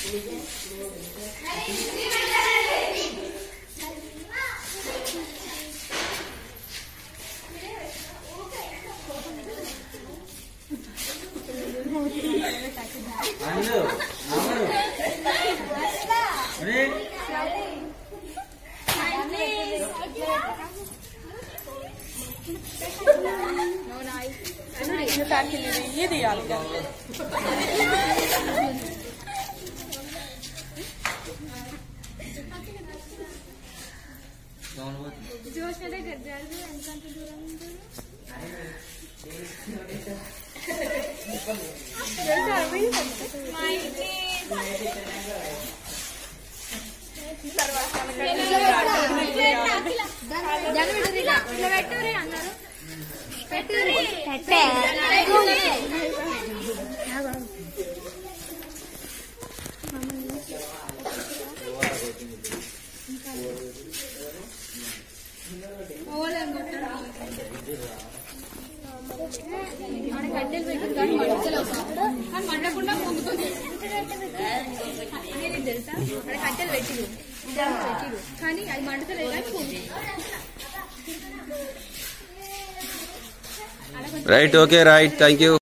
ये दिया जोश में घर जा रहे हैं కట్టెలు పెట్టుకుంటాను మంటలు కానీ మండకుండా పొంగుతుంది తెలుసా అక్కడ కట్టెలు పెట్టిరు కానీ అది మంటలేదు కానీ పొంగుతుంది. Right okay right thank you.